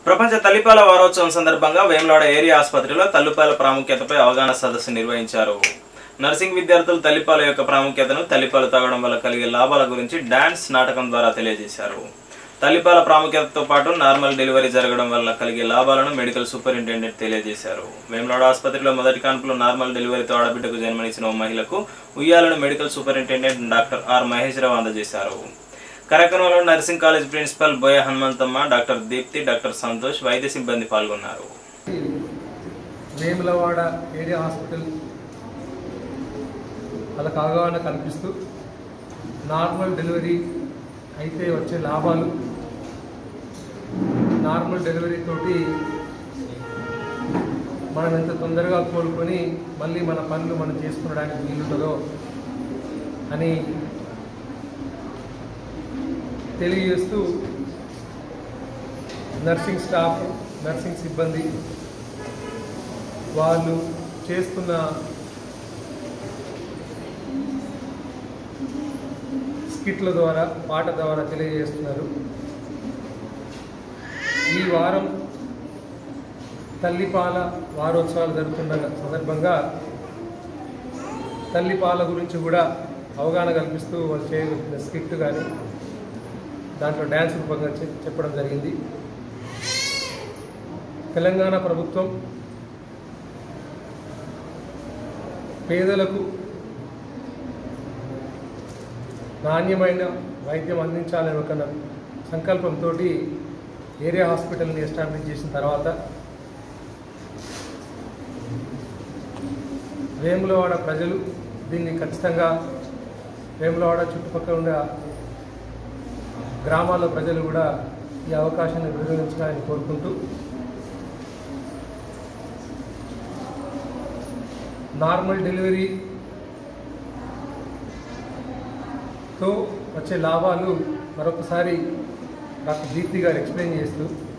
ప్రపంచ తల్లిపాల వారోత్సవం సందర్భంగా వేములవాడ ఏరియా ఆసుపత్రిలో తల్లిపాల ప్రాముఖ్యతపై అవగాహన సదస్సు నిర్వహించారు. నర్సింగ్ విద్యార్థులు తల్లిపాల యొక్క ప్రాముఖ్యతను, తల్లిపాలు తాగడం వల్ల కలిగే లాభాల గురించి డాన్స్ నాటకం ద్వారా తెలియజేశారు. తల్లిపాల ప్రాముఖ్యతతో పాటు నార్మల్ డెలివరీ జరగడం వల్ల కలిగే లాభాలను మెడికల్ సూపరింటెండెంట్ తెలియజేశారు. వేములవాడ ఆసుపత్రిలో మొదటి కాన్పులో నార్మల్ డెలివరీతో ఆడబిడ్డకు జన్మనిచ్చిన ఓ మహిళకు ఉయ్యాలను medical superintendent doctor R Maheswararao అందజేశారు. కార్యక్రమంలో nursing college principal Boya Hanumanthamma, doctor Deepthi, doctor Santosh, వైద్య సిబ్బంది పాల్గొన్నారు. వేములవాడ ఏరియా హాస్పిటల్ వాళ్ళకి అవగాహన కల్పిస్తూ నార్మల్ డెలివరీ అయితే వచ్చే లాభాలు, నార్మల్ డెలివరీ తోటి మనం ఎంత తొందరగా కోలుకొని మళ్ళీ మన పనులు మనం చేసుకోవడానికి వీలుంటుందో అని తెలియజేస్తూ నర్సింగ్ స్టాఫ్, నర్సింగ్ సిబ్బంది వాళ్ళు చేస్తున్న స్కిట్ల ద్వారా, పాట ద్వారా తెలియజేస్తున్నారు. ఈ వారం తల్లిపాల వారోత్సవాలు జరుగుతున్న సందర్భంగా తల్లిపాల గురించి కూడా అవగాహన కల్పిస్తూ వాళ్ళు చేయగలిగిన స్కిట్ కానీ దాంట్లో డ్యాన్స్ రూపంగా చెప్పడం జరిగింది. తెలంగాణ ప్రభుత్వం పేదలకు నాణ్యమైన వైద్యం అందించాలనే ఒక సంకల్పంతో ఏరియా హాస్పిటల్ని ఎస్టాబ్లిష్ చేసిన తర్వాత వేములవాడ ప్రజలు దీన్ని ఖచ్చితంగా, వేములవాడ చుట్టుపక్కల ఉన్న గ్రామాల ప్రజలు కూడా ఈ అవకాశాన్ని వినియోగించాలని కోరుకుంటూ, నార్మల్ డెలివరీతో వచ్చే లాభాలు మరొకసారి డాక్టర్ దీప్తి గారు ఎక్స్ప్లెయిన్ చేస్తూ